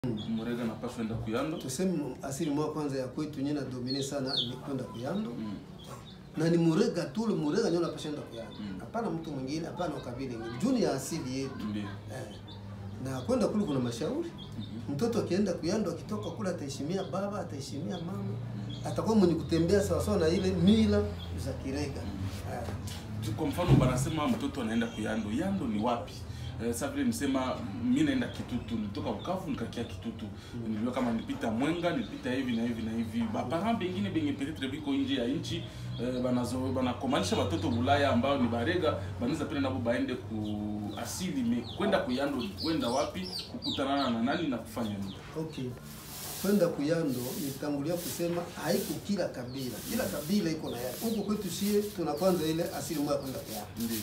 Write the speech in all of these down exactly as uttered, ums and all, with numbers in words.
Murega na paswa enda kuyando. Tuseme asili mwa kwanza ya kwetu nyena domine sana ni kwenda kuyando. Mm. Na ni murega tu, murega nyona paswa enda kuyando. Hapana mm. mtu mwingine, hapana ukabila nyingine. Juni ya asili yetu. Ndiyo. Eh. Na kwenda kule kuna mashauri. Mm -hmm. Mtoto akienda kuyando akitoka kule ataheshimia baba, ataheshimia mama. Mm. Atakuwa mwenye kutembea sawa sawa na ile mila za Kirega. Mm. Eh. Kwa mfano banasema mtoto anaenda kuyando. Yando ni wapi? Eh, sasa vile msema mimi naenda Kitutu, nitoka Bukavu nikakia Kitutu. Mm. Niliona kama nilipita Mwenga, nilipita hivi na hivi na hivi. Bapara bengine benye peut-être biko nje ya nchi, eh, banazo banakomalisha watoto Bulaya ambao ni Barega, banaweza penda nabo baende ku asili me kwenda kuyando, kwenda wapi, kukutana na nani na kufanya nini? Okay. Kwenda kuyando nitangulia kusema haiko kila kabila. Kila kabila iko na yake. Huko kwetu sie tuna kwanza ile asili moja kwenda kuyando. Ndiyo.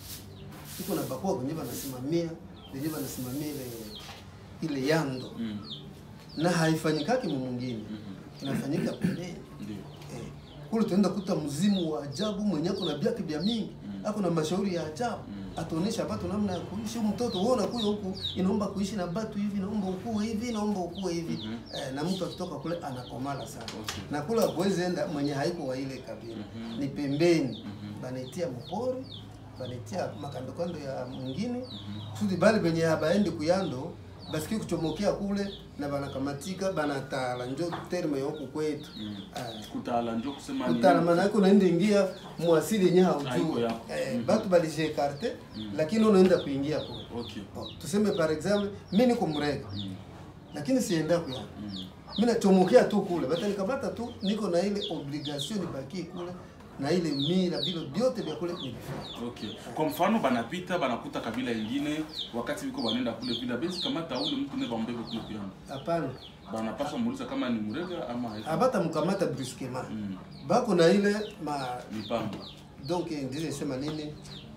Iko na bakua kwenye wanasimamia, wenyewe wanasimamia ile ile yando. Mm. Na haifanyikaki mwingine. Mm -hmm. Inafanyika pembeni. Ndiyo. Eh, kule tunaenda kuta mzimu wa ajabu mwenye ako na biaki bia mingi. Mm. Ako na mashauri ya ajabu. Mm. Atuonesha watu namna ya kuishi. Mtoto wewe unakuja huku inaomba kuishi na batu hivi, naomba ukue hivi, naomba ukue hivi. Mm -hmm. Eh, na mtu akitoka kule anakomala sana. Okay. Na kule hakuwezi enda mwenye haiko wa ile kabila. Mm -hmm. Ni pembeni. Mm -hmm. Banaitia mpori, banitia makando kando ya mwingine. Mm -hmm. Kusudi bali benye habaendi kuyando basi kuchomokea kule na banakamatika banatala njo terme yoko kwetu. Mm. Uh, kutala njo kusema ni kutala maana yako unaenda ingia muasili nya haujui. Eh, mm -hmm. Batu balije carte. Mm -hmm. Lakini unaenda kuingia kule. Okay. Bon, tuseme par exemple mimi niko Murega. Mm -hmm. Lakini sienda kuyando. Mm -hmm. Mimi nachomokea tu kule. Bata nikamata tu niko na ile obligation nibaki kule. Na ile mira bilo biote vya kule ni. Okay. Kwa mfano banapita banakuta kabila nyingine wakati biko banenda kule bila bezi kama taule mtu ne bambebe kule kuyando. Hapana. Banapaswa muuliza kama ni Murega ama haiko. Abata mkamata brusquement. Mm. Bako na ile ma mipango. Donc ndiye sema nini?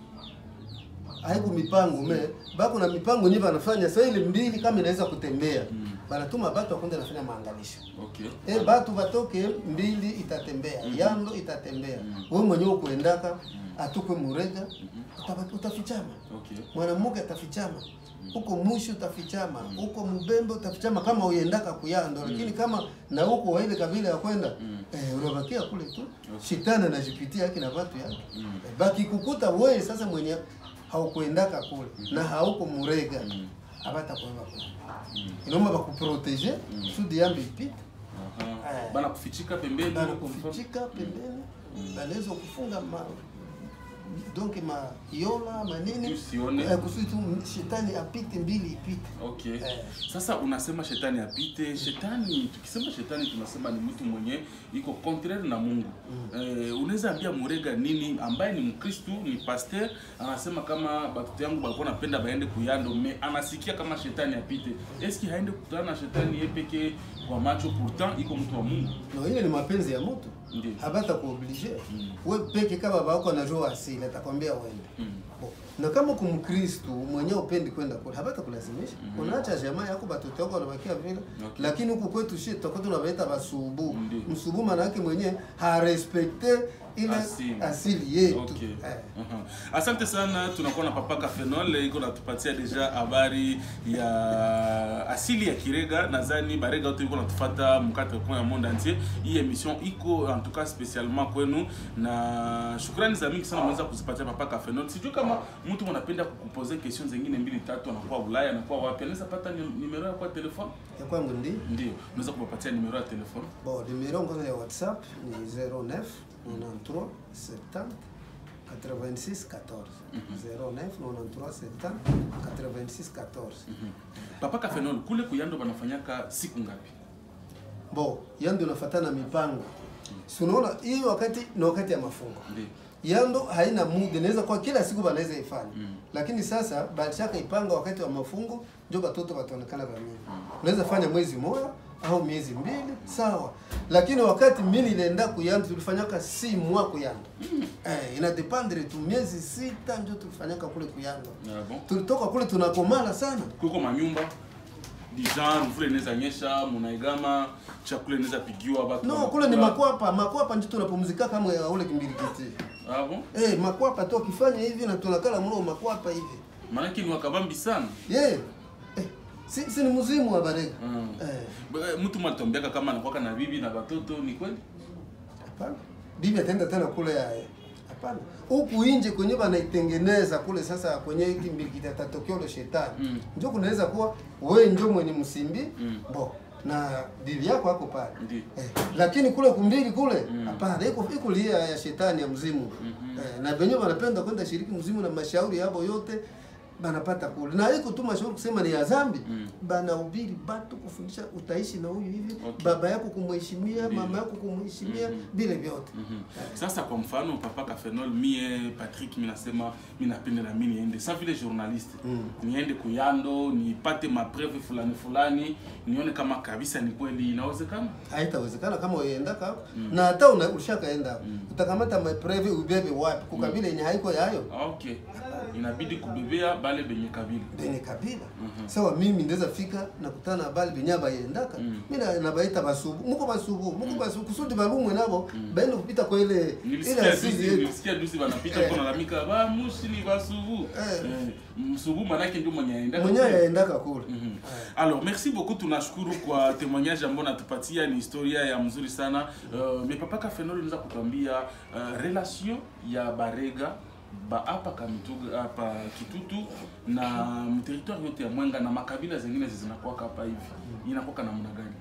Haiko mipango me bako na mipango nyi banafanya sasa ile mbili kama inaweza kutembea. Mm. Banatuma batu wakwenda nafanya maangalisho. Okay. Eh, batu batoke mbili itatembea, mm -hmm. Yando itatembea. Mm -hmm. Wewe mwenyewe kuendaka, mm -hmm. Atukwe Murega, mm -hmm. Utafichama. Okay. Mwanamuke atafichama. Huko mm -hmm. Mwisho utafichama, huko mm -hmm. Mubembe utafichama kama uendaka kuyando, mm -hmm. Lakini kama na huko wa ile kabila ya kwenda, mm -hmm. Eh, unabakia kule tu. Okay. Shetani anajipitia yake na watu yake. Mm -hmm. Eh, baki kukuta wewe sasa mwenye haukuendaka kule, mm -hmm. Na hauko Murega. Mm -hmm. Abata kuenda kule. Mm. Inaomba bakuproteger. Mm. Sudi yambi ipite. Aha. Bana kufichika pembeni, bana kufichika pembeni. Mm. Balezo kufunga ma donc ma yola manini usione eh, kusudi shetani apite mbili ipite. Okay. Eh. Sasa unasema shetani apite, shetani tukisema shetani tunasema ni mtu mwenye iko contraire na Mungu. Mm. Eh, unaweza ambia Murega nini ambaye ni Mkristo, ni pasteur, anasema kama batoto yangu balikuwa napenda baende kuyando, me anasikia kama shetani apite. Eski haende kukutana na shetani yeye pekee kwa macho, pourtant iko mtu wa Mungu? No, ile ni mapenzi ya mtu. Ndiyo. Habata kuobliger. Mm. Wewe peke kama baba anajua asili atakwambia uende. Mm. Bon. Na kama kumkristo mwenyewe upendi kwenda kule habata kulazimisha. Mm -hmm. Unaacha jamaa yako batoto wako wanabakia vile. Okay. Lakini huko kwetu shit tutakuwa tunawaita basubu. Msubu maana yake mwenyewe ha respecte ile asili, asili yetu. Okay. Eh. Uh -huh. Asante sana, tunakuwa na Papa Cafenol iko natupatia deja habari ya asili ya Kirega. Nadhani Barega wote iko natufuata mkate kwa monde entier. Hii emission iko en tout cas spécialement kwenu, na shukrani za mingi sana mweza kuzipatia Papa Cafenol. Sijui kama mtu mnapenda kukupoze questions zingine mbili tatu, anakuwa Ulaya anakuwa wapi, anaweza pata numero ya kwa telefone ya kwangu? Ndi ndio unaweza kupatia numero ya telefone. Bon, numero yangu ya WhatsApp ni zero neuf quatre-vingt-treize septante quatre-vingt-six quatorze. zero neuf quatre-vingt-treize septante quatre-vingt-six quatorze. Papa Cafenol, kule kuyando banafanyaka siku ngapi? Bon, yando nafatana mipango. Si unaona hii wakati na wakati ya mafungo. Ndio. Yando haina muda, inaweza kwa kila siku banaweza ifanye. Mm. Lakini sasa balishaka ipanga wakati wa mafungo ndio batoto bataonekana ba mimi. Mm. Unaweza fanya mwezi mmoja au miezi mbili, sawa. Lakini wakati mimi nilienda kuyando tulifanyaka si mwa kuyando. Mm. Eh, ina dependre tu miezi sita ndio tulifanyaka kule kuyando. Ah, bon? Tulitoka kule tunakomala sana. Kuko manyumba Dijan, mvule inaweza nyesha, munaigama, chakula inaweza pigiwa watu. No, kule ni makwapa, makwapa ndio tunapumzika kama ya ule kimbirikiti. Ah bon? Eh, makwapa tu ukifanya hivi na tunakala mlo makwapa hivi. Maana ni wakabambi sana. Yeah. Eh, Si si ni mzimu wa Barega. Mm. Eh. Mtu matuambia kama anakuwa na bibi na watoto ni kweli? Hapana. Bibi atenda tena kule ya hapana. Huku nje kwenye wanaitengeneza kule sasa kwenye hiki mbili kitatokeo le shetani. Mm. Ndio kunaweza kuwa wewe ndio mwenye msimbi. Mm. Bo. Na bibi yako hapo pale. Ndiyo. Eh, lakini kule kumbili kule hapana, Mm. iko iko lia ya shetani ya mzimu. Mm-hmm. Eh, na benyo wanapenda kwenda shiriki mzimu na mashauri yao yote banapata kule. Na iko tu mashauri kusema ni ya dhambi. Mm. Banahubiri batu kufundisha utaishi na huyu hivi, Okay. baba yako kumheshimia, Ndiyo. mama yako kumheshimia, Mhm. vile vyote. Mhm. Sasa kwa mfano Papa Cafenol, mie Patrick mimi nasema mimi napenda na mimi niende sa vile journaliste. Mm. Niende kuyando, nipate mapreve fulani fulani, nione kama kabisa ni kweli inawezekana. Haitawezekana kama uenda ka Mm. na hata una ushakaenda. Mm. Utakamata mapreve ubebe wapi? Kukabila yenye haiko yayo. Ah, okay. Inabidi kubebea bale benye kabila. Benye kabila. Mhm. Sawa, mimi ndeza fika nakutana na bali benye bayendaka. Mm. Mimi na nabaita basubu. Muko basubu, muko basubu kusudi balumwe nabo Mm. baende kupita kwa ile ile Nilisikia asili juzi, yetu. nilisikia juzi wanapita Eh. kwa nalamika ba mushi ni basubu. Eh. Eh, msubu manake ndio mwenye aenda. Mwenye yaendaka kule. Mhm. Alors merci beaucoup, tunashukuru kwa témoignage ambao natupatia, ni historia ya mzuri sana. Uh, mais Papa Cafenol unaweza kutuambia uh, relation ya Barega ba hapa Kamituga hapa Kitutu na territoire yote ya Mwenga na makabila zingine zinakuwa hapa hivi. Inakuwa namna gani?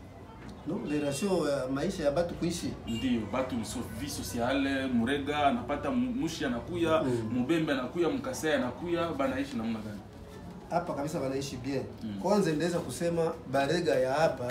No, relation ya maisha ya batu kuishi. Ndio batu so, vie sociale, Murega anapata mushi anakuya, Mm. Mubembe anakuya, Mkasai anakuya, banaishi namna gani? Hapa kabisa wanaishi bien. Mm. Kwanza ndeza kusema Barega ya hapa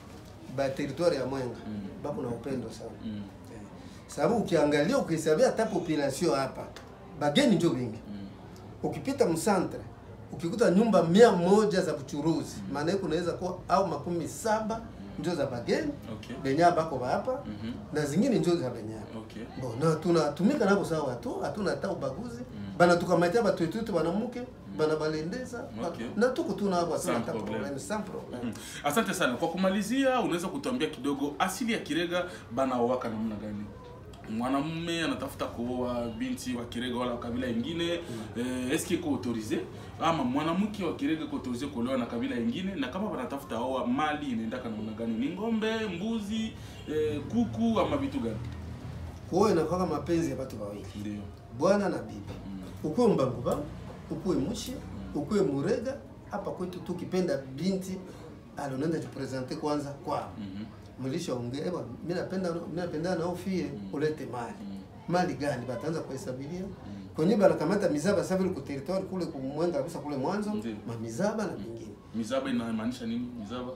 ba territoire ya Mwenga. Mm. Bako na upendo sana. Mm. Eh, sababu ukiangalia ukihesabia hata population hapa bageni ndio wengi. Mm. Ukipita msantre ukikuta nyumba mia moja za buchuruzi, maana yake unaweza kuwa au makumi saba ndio za bageni Okay. benya bako hapa Mhm. na zingine ndio za benya. Okay. Bo, na tunatumika nabo sawa tu, hatuna hata ubaguzi. Mm. Bana tukamatia batu wetu banamuke, bana balendeza. Okay. Na tuko tu nabo hatuna Sans hata problème. problem, sans problem. Mm. Asante sana. Kwa kumalizia, unaweza kutuambia kidogo asili ya Kirega banaowaka namna gani? Mwanamume anatafuta kuoa binti wa Kirega wala kabila ingine, mm. eh, eski iko autorisé ama mwanamke wa Kirega iko autorisé kuolewa na kabila ingine, na kama wanatafuta oa mali inaenda kana namna gani? Ni ng'ombe, mbuzi, eh, kuku ama vitu gani? Kwa hiyo inakuwa mapenzi ya watu wawili. Ndio. Bwana na bibi. Mm. Ukuwe Mbanguba, ukuwe Mushi, ukuwe Murega, hapa kwetu tukipenda binti alionenda jipresente kwanza kwao. Mhm. Mlishaongea bwana, mimi napenda mimi napenda nao fie ulete mali. Mm. Mali gani bataanza kuhesabilia? Mm. Kwenye bala kamata mizaba sasa vile ku territoire kule kumwenga kabisa kule mwanzo, Ndiyo. ma mizaba na vingine. Mizaba inamaanisha nini? Mizaba?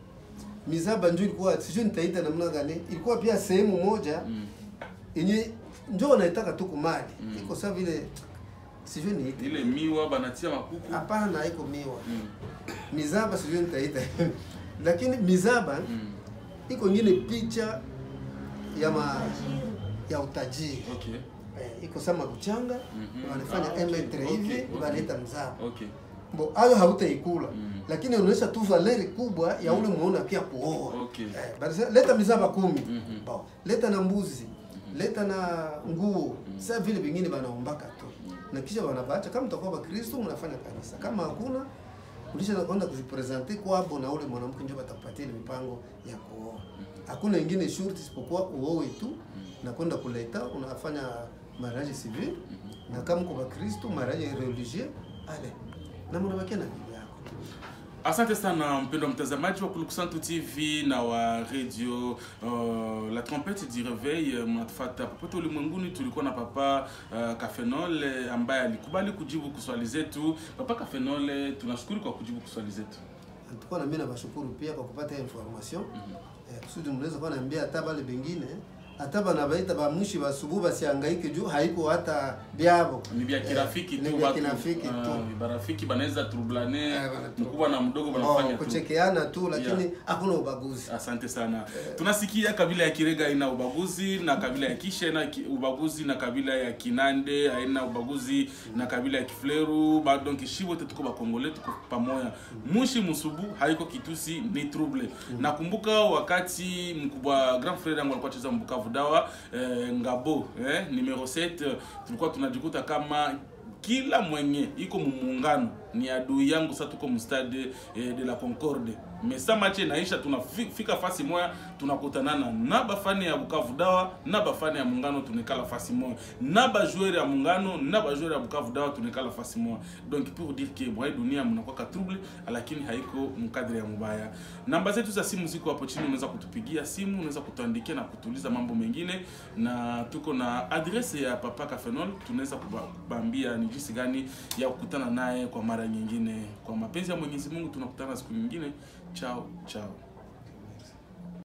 Mizaba ndio ilikuwa sijui nitaita namna gani, ilikuwa pia sehemu moja Mm. yenye ndio wanaitaka tu kumali. Mm. Iko sawa vile sijui niite. Ile miwa banatia makuku. Hapana, haiko miwa. Mm. Mizaba sijui nitaita. Lakini mizaba Mm. iko nyingine picha ya ma, ya utajiri. Okay. Eh, iko sama kuchanga, Mhm. wanafanya Ah, okay, emetre okay, hivi, okay. wanaleta mzaba. Okay. Bo hayo hautaikula. Mm. Lakini unaonyesha tu valeri kubwa ya ule muona pia kuoa. Okay. Eh, basi leta mizaba kumi. Mhm. Bo, leta na mbuzi. Leta na nguo. Sasa vile vingine wanaombaka tu. Na kisha wanabaacha kama mtakuwa Wakristo mnafanya kanisa. Kama hakuna ulisha kwenda kujipresenter kwabo na ule mwanamke ndio atakupatia ile mipango ya kuoa. Hakuna ingine shurti isipokuwa uoe tu na kwenda kuleta unafanya mariage civil na kama kwa Wakristo mariage religieux ale na mnabakia na bibi yako. Asante sana mpendo mtazamaji wa Kulukusantu T V na wa radio uh, La Trompette du Réveil. Mnatufuata popote ulimwenguni. Tulikuwa na Papa uh, Cafenol ambaye alikubali kujibu kuswali zetu. Papa Cafenol, tunashukuru kwa kujibu kuswali zetu. Tulikuwa na mimi na bashukuru pia kwa kupata information. Mhm. Eh, kusudi mnaweza kuwa naambia hata wale wengine hata bana baita ba mushi basubu basihangaike juu haiko hata byabo. Ni bya kirafiki eh, tu ni watu. kirafiki Uh, tu. barafiki banaweza troublane, Eh, bana- mkubwa na mdogo wanafanya Oh, tu. kuchekeana tu lakini Yeah. hakuna ubaguzi. Asante sana. Tunasikia kabila ya Kirega haina ubaguzi na kabila ya Kisha haina ki- ubaguzi na kabila ya Kinande haina ubaguzi na kabila ya Kifleru. Ba donc shibo te tuko ba Kongole tuko pamoja. Mushi Musubu haiko kitusi ni trouble. Nakumbuka wakati mkubwa grand frère yangu alikuwa cheza Mbukavu Dawa eh, Ngabo eh, numero sept tulikuwa tunajikuta kama kila mwenye iko muungano ni adui yangu. Sasa tuko mstade eh, de la Concorde, mesa mache naisha, tunafika fasi moya, tunakutanana na bafani ya Bukavu Dawa na bafani ya muungano, tunekala fasi moya na ba joueur ya muungano na ba joueur ya Bukavu Dawa, tunekala fasi moya. Donc pour dire que mwa dunia mnakuwa ka trouble, lakini haiko mkadri ya mubaya. Namba zetu za simu ziko hapo chini, unaweza kutupigia simu, unaweza kutuandikia na kutuuliza mambo mengine, na tuko na adresse ya Papa Cafenol, tunaweza kubambia ni jinsi gani ya kukutana naye kwa mara nyingine. Kwa mapenzi ya Mwenyezi Mungu tunakutana siku nyingine. Ciao ciao.